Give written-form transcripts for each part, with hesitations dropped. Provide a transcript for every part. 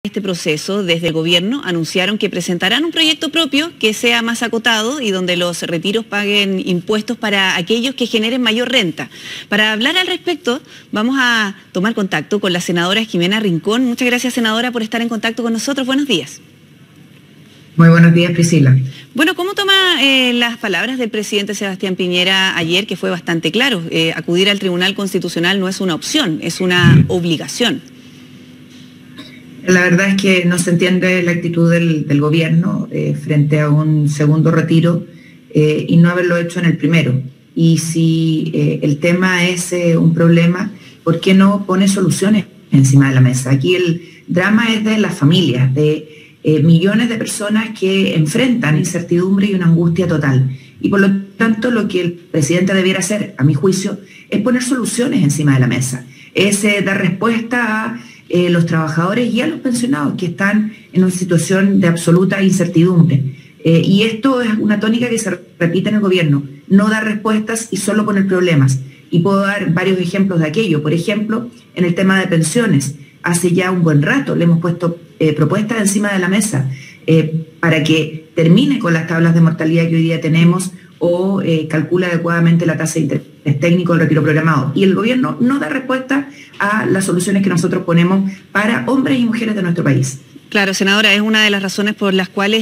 este proceso, desde el gobierno anunciaron que presentarán un proyecto propio que sea más acotado y donde los retiros paguen impuestos para aquellos que generen mayor renta. Para hablar al respecto, vamos a tomar contacto con la senadora Jimena Rincón. Muchas gracias, senadora, por estar en contacto con nosotros. Buenos días. Muy buenos días, Priscila. Bueno, ¿cómo toma las palabras del presidente Sebastián Piñera ayer, que fue bastante claro? Acudir al Tribunal Constitucional no es una opción, es una obligación. La verdad es que no se entiende la actitud del gobierno frente a un segundo retiro y no haberlo hecho en el primero. Y si el tema es un problema, ¿por qué no pone soluciones encima de la mesa? Aquí el drama es de las familias, de millones de personas que enfrentan incertidumbre y una angustia total. Y por lo tanto, lo que el presidente debiera hacer, a mi juicio, es poner soluciones encima de la mesa. Es dar respuesta a los trabajadores y a los pensionados que están en una situación de absoluta incertidumbre. Y esto es una tónica que se repite en el gobierno, no dar respuestas y solo poner problemas. Y puedo dar varios ejemplos de aquello. Por ejemplo, en el tema de pensiones, hace ya un buen rato le hemos puesto propuestas encima de la mesa para que termine con las tablas de mortalidad que hoy día tenemos o calcule adecuadamente la tasa de interés técnico del retiro programado. Y el gobierno no da respuesta a las soluciones que nosotros ponemos para hombres y mujeres de nuestro país. Claro, senadora, es una de las razones por las cuales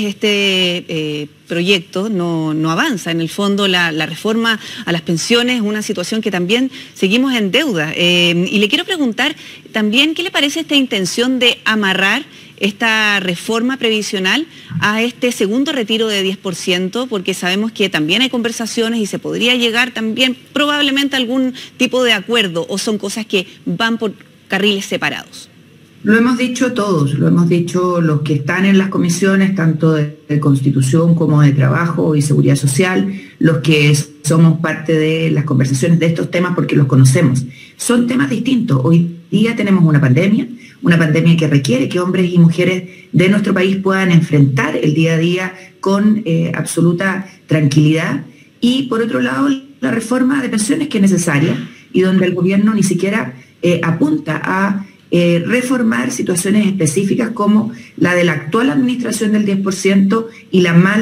este proyecto no avanza. En el fondo, la reforma a las pensiones es una situación que también seguimos en deuda. Y le quiero preguntar también, ¿qué le parece esta intención de amarrar esta reforma previsional a este segundo retiro de 10%? Porque sabemos que también hay conversaciones y se podría llegar también probablemente a algún tipo de acuerdo, o son cosas que van por carriles separados. Lo hemos dicho todos, lo hemos dicho los que están en las comisiones, tanto de Constitución como de Trabajo y Seguridad Social, los que somos parte de las conversaciones de estos temas porque los conocemos. Son temas distintos. Hoy día tenemos una pandemia que requiere que hombres y mujeres de nuestro país puedan enfrentar el día a día con absoluta tranquilidad. Y por otro lado, la reforma de pensiones que es necesaria y donde el gobierno ni siquiera apunta a reformar situaciones específicas como la de la actual administración del 10% y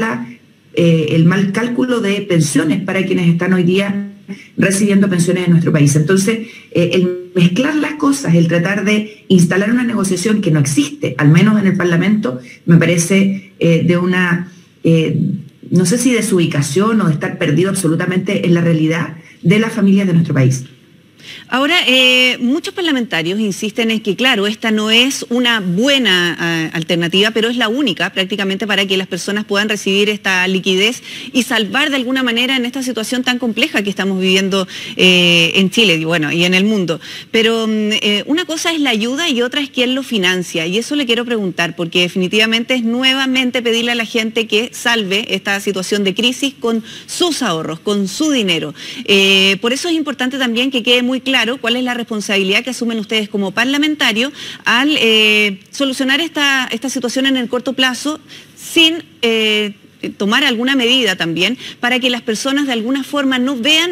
el mal cálculo de pensiones para quienes están hoy día recibiendo pensiones en nuestro país. Entonces, el mezclar las cosas, el tratar de instalar una negociación que no existe, al menos en el Parlamento, me parece de una, no sé si desubicación o de estar perdido absolutamente en la realidad de las familias de nuestro país. Ahora, muchos parlamentarios insisten en que, claro, esta no es una buena alternativa, pero es la única prácticamente para que las personas puedan recibir esta liquidez y salvar de alguna manera en esta situación tan compleja que estamos viviendo en Chile y en el mundo. Pero una cosa es la ayuda y otra es quién lo financia. Y eso le quiero preguntar, porque definitivamente es nuevamente pedirle a la gente que salve esta situación de crisis con sus ahorros, con su dinero. Por eso es importante también que quede muy claro cuál es la responsabilidad que asumen ustedes como parlamentarios al solucionar esta situación en el corto plazo sin tomar alguna medida también para que las personas de alguna forma no vean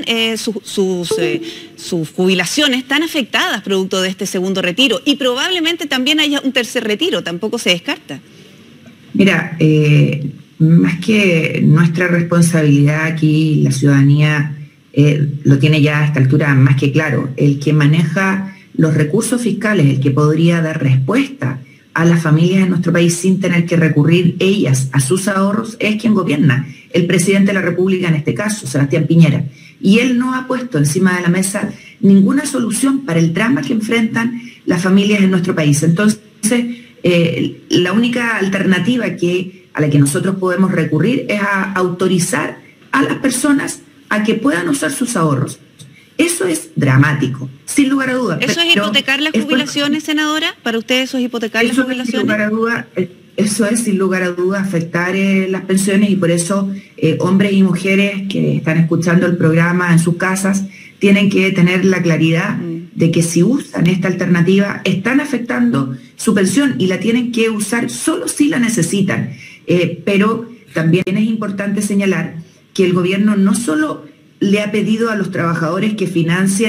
sus jubilaciones tan afectadas producto de este segundo retiro, y probablemente también haya un tercer retiro, tampoco se descarta. Mira, más que nuestra responsabilidad aquí, la ciudadanía lo tiene ya a esta altura más que claro. El que maneja los recursos fiscales, el que podría dar respuesta a las familias en nuestro país sin tener que recurrir ellas a sus ahorros, es quien gobierna, el presidente de la República en este caso, Sebastián Piñera. Y él no ha puesto encima de la mesa ninguna solución para el drama que enfrentan las familias en nuestro país. Entonces, la única alternativa a la que nosotros podemos recurrir es a autorizar a las personas a que puedan usar sus ahorros. Eso es dramático, sin lugar a dudas. ¿Eso es hipotecar las jubilaciones, senadora? ¿Para ustedes eso es hipotecar las jubilaciones? Eso es, sin lugar a dudas, afectar las pensiones, y por eso hombres y mujeres que están escuchando el programa en sus casas tienen que tener la claridad de que si usan esta alternativa están afectando su pensión y la tienen que usar solo si la necesitan. Pero también es importante señalar que el gobierno no solo le ha pedido a los trabajadores que financien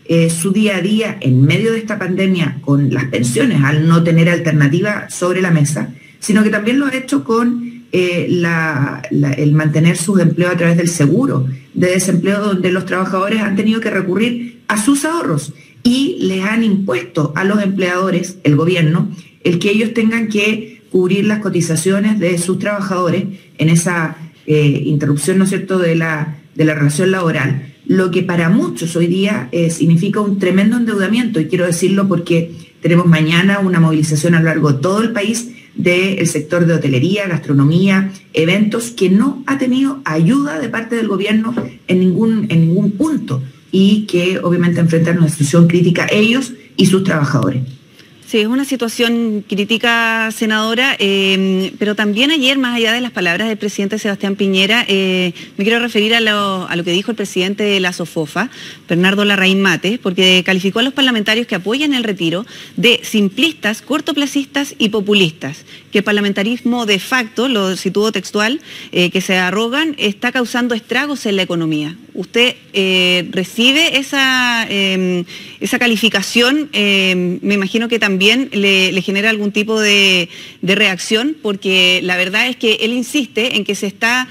su día a día en medio de esta pandemia con las pensiones, al no tener alternativa sobre la mesa, sino que también lo ha hecho con el mantener sus empleos a través del seguro de desempleo, donde los trabajadores han tenido que recurrir a sus ahorros y les han impuesto a los empleadores, el gobierno, el que ellos tengan que cubrir las cotizaciones de sus trabajadores en esa interrupción, ¿no es cierto?, de la relación laboral, lo que para muchos hoy día significa un tremendo endeudamiento, y quiero decirlo porque tenemos mañana una movilización a lo largo de todo el país del sector de hotelería, gastronomía, eventos, que no ha tenido ayuda de parte del gobierno en ningún punto, y que obviamente enfrentan una situación crítica ellos y sus trabajadores. Sí, es una situación crítica, senadora, pero también ayer, más allá de las palabras del presidente Sebastián Piñera, me quiero referir a lo que dijo el presidente de la SOFOFA, Bernardo Larraín Mate, porque calificó a los parlamentarios que apoyan el retiro de simplistas, cortoplacistas y populistas, que el parlamentarismo de facto, lo situó textual, que se arrogan, está causando estragos en la economía. ¿Usted recibe esa calificación? Me imagino que también le genera algún tipo de reacción, porque la verdad es que él insiste en que se está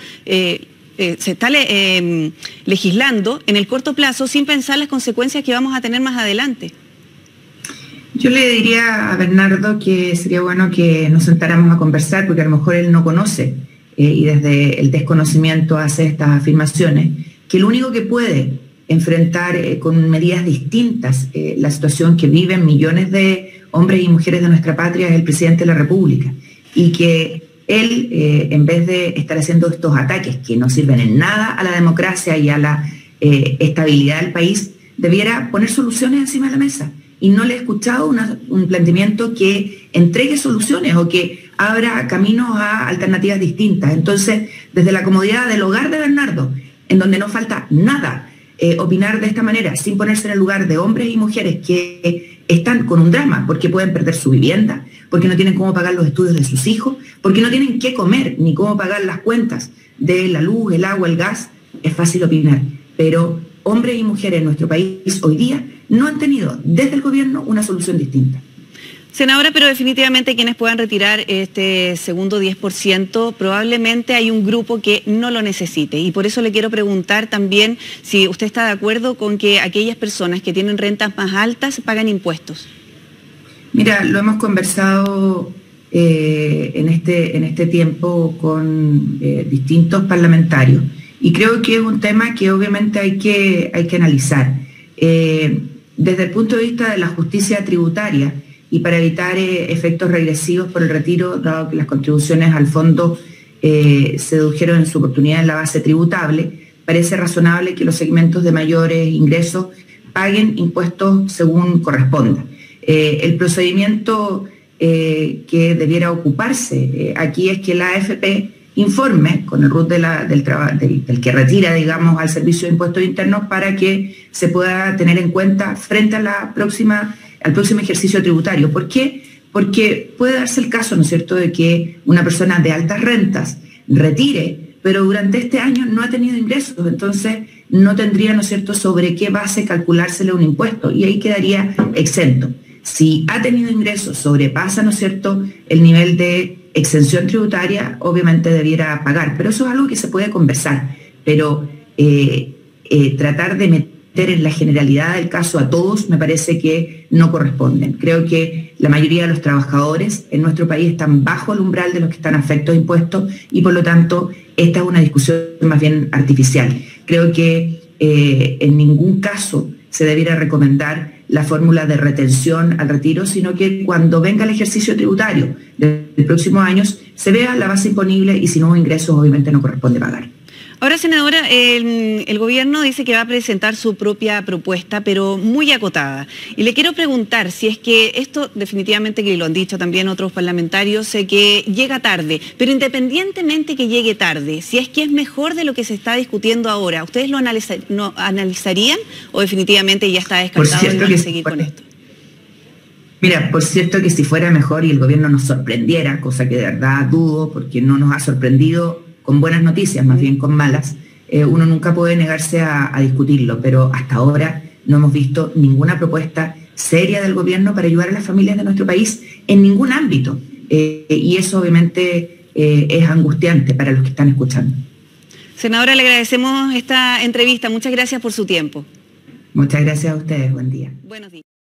legislando en el corto plazo sin pensar las consecuencias que vamos a tener más adelante. Yo le diría a Bernardo que sería bueno que nos sentáramos a conversar, porque a lo mejor él no conoce y desde el desconocimiento hace estas afirmaciones, que lo único que puede enfrentar con medidas distintas la situación que viven millones de hombres y mujeres de nuestra patria es el presidente de la República, y que él, en vez de estar haciendo estos ataques que no sirven en nada a la democracia y a la estabilidad del país, debiera poner soluciones encima de la mesa. Y no le he escuchado un planteamiento que entregue soluciones o que abra caminos a alternativas distintas. Entonces, desde la comodidad del hogar de Bernardo, en donde no falta nada, opinar de esta manera, sin ponerse en el lugar de hombres y mujeres que están con un drama porque pueden perder su vivienda, porque no tienen cómo pagar los estudios de sus hijos, porque no tienen qué comer ni cómo pagar las cuentas de la luz, el agua, el gas, es fácil opinar. Pero hombres y mujeres en nuestro país hoy día no han tenido desde el gobierno una solución distinta. Senadora, pero definitivamente quienes puedan retirar este segundo 10%, probablemente hay un grupo que no lo necesite. Y por eso le quiero preguntar también si usted está de acuerdo con que aquellas personas que tienen rentas más altas pagan impuestos. Mira, lo hemos conversado en este tiempo con distintos parlamentarios, y creo que es un tema que obviamente hay que analizar. Desde el punto de vista de la justicia tributaria, y para evitar efectos regresivos por el retiro, dado que las contribuciones al fondo se dedujeron en su oportunidad en la base tributable, parece razonable que los segmentos de mayores ingresos paguen impuestos según corresponda. El procedimiento que debiera ocuparse aquí es que la AFP informe con el RUT del que retira, digamos, al Servicio de Impuestos Internos, para que se pueda tener en cuenta frente a al próximo ejercicio tributario. ¿Por qué? Porque puede darse el caso, ¿no es cierto?, de que una persona de altas rentas retire, pero durante este año no ha tenido ingresos, entonces no tendría, ¿no es cierto?, sobre qué base calculársele un impuesto, y ahí quedaría exento. Si ha tenido ingresos, sobrepasa, ¿no es cierto?, el nivel de exención tributaria, obviamente debiera pagar, pero eso es algo que se puede conversar, pero tratar de meter en la generalidad del caso a todos me parece que no corresponden. Creo que la mayoría de los trabajadores en nuestro país están bajo el umbral de los que están afectos a impuestos, y por lo tanto esta es una discusión más bien artificial. Creo que en ningún caso se debiera recomendar la fórmula de retención al retiro, sino que cuando venga el ejercicio tributario del próximo año se vea la base imponible, y si no hubo ingresos obviamente no corresponde pagar. Ahora, senadora, el gobierno dice que va a presentar su propia propuesta, pero muy acotada. Y le quiero preguntar si es que esto, definitivamente que lo han dicho también otros parlamentarios, que llega tarde, pero independientemente que llegue tarde, si es que es mejor de lo que se está discutiendo ahora, ¿ustedes lo analizarían o definitivamente ya está descartado y no van a seguir con esto? Mira, por cierto que si fuera mejor y el gobierno nos sorprendiera, cosa que de verdad dudo, porque no nos ha sorprendido con buenas noticias, más bien con malas, uno nunca puede negarse a discutirlo, pero hasta ahora No hemos visto ninguna propuesta seria del gobierno para ayudar a las familias de nuestro país en ningún ámbito. Y eso obviamente es angustiante para los que están escuchando. Senadora, le agradecemos esta entrevista. Muchas gracias por su tiempo. Muchas gracias a ustedes. Buen día. Buenos días.